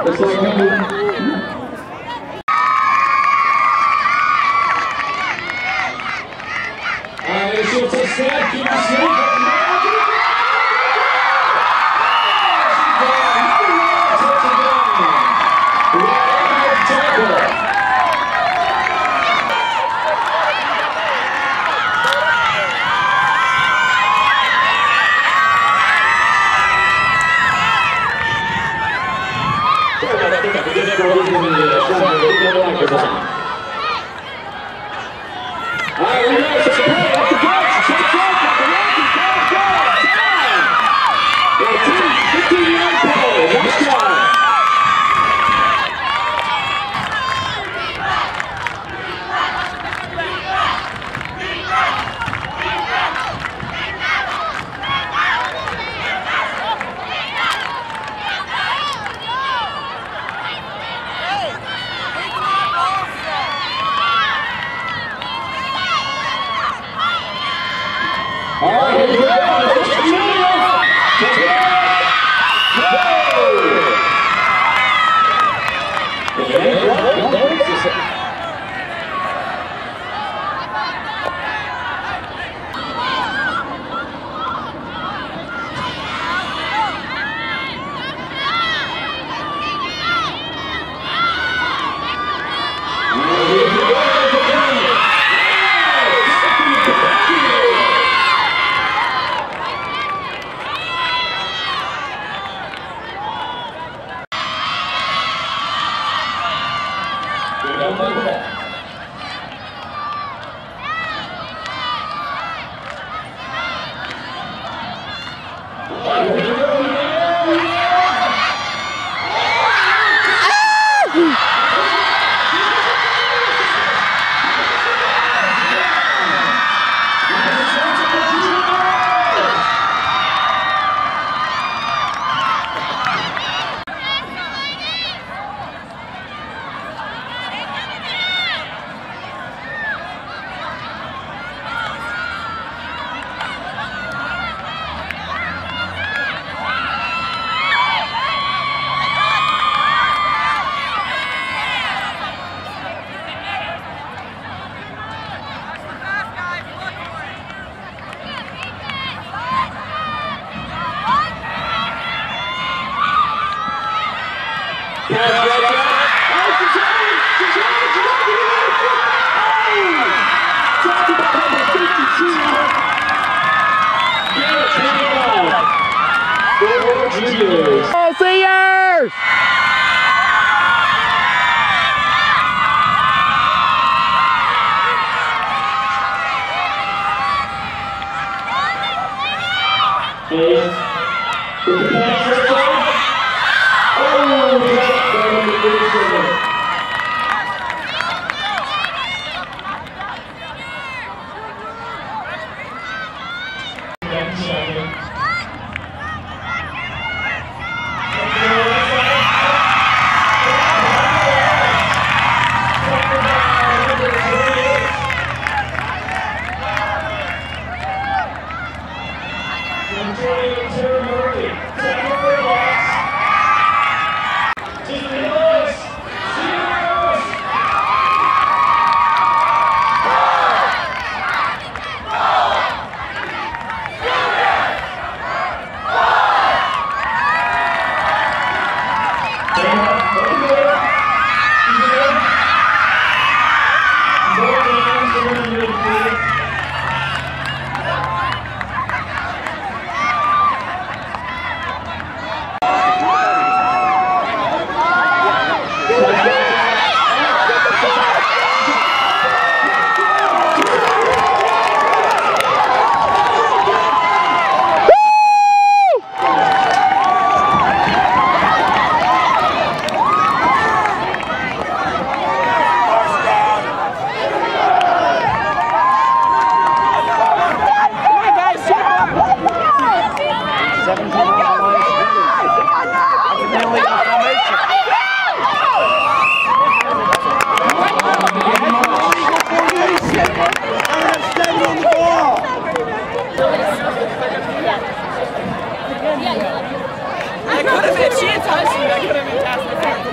Oh, seniors! I could have been, she had touched me, I could have been passing.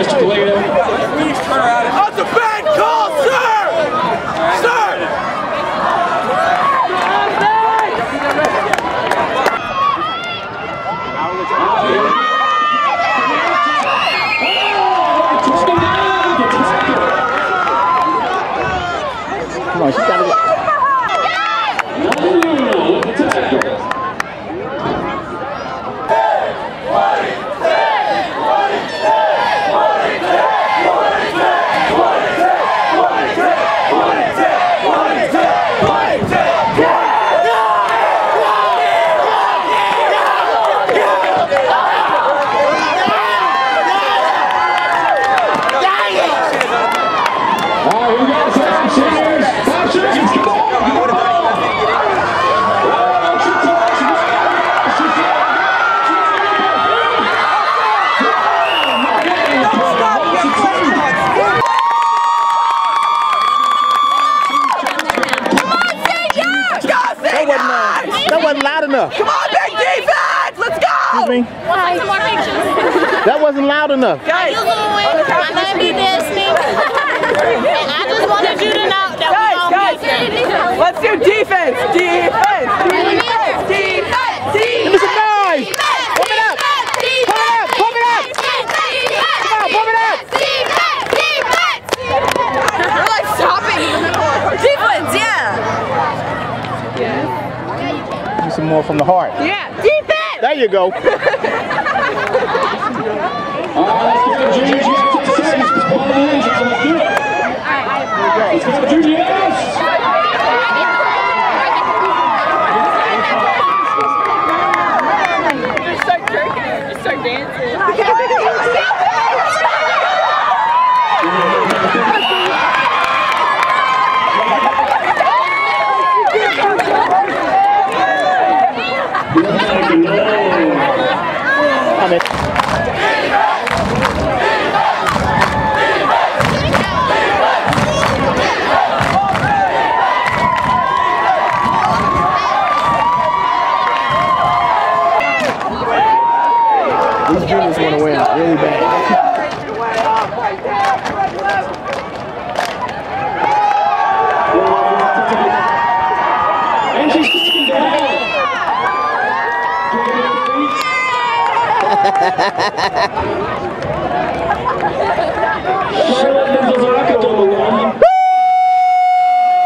That's a bad call, sir! Sir! Come on, she's got to go. That wasn't loud enough. Come on, big defense! Let's go! Excuse me? That wasn't loud enough. Guys, My name is Destiny. And I just wanted you to know that guys, let's do defense! Defense! Defense! Defense! Give me some noise! Pump it up! Pump it up! Come on, pump it up! We're like stopping in the middle of defense, yeah! Do some more from the heart. Yeah, defense! There you go. Just start jerking, just start dancing. These juniors want to win really bad. And she's taken down. Charlotte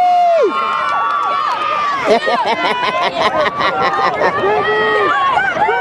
Mizuzaka.